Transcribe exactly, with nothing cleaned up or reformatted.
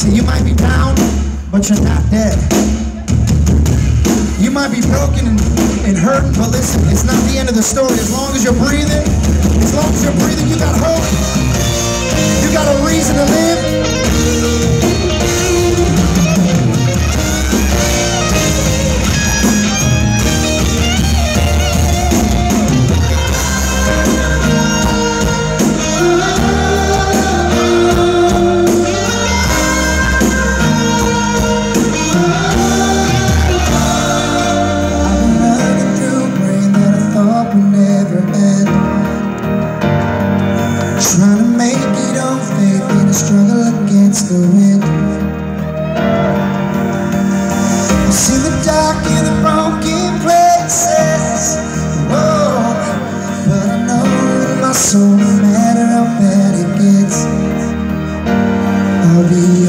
So you might be down, but you're not dead. You might be broken and, and hurting, but listen, it's not the end of the story. As long as you're breathing, as long as you're breathing, you got hope. You got a reason to live. Trying to make it on faith in a struggle against the wind. I see the dark in the broken places, whoa, but I know in my soul, no matter how bad it gets, I'll be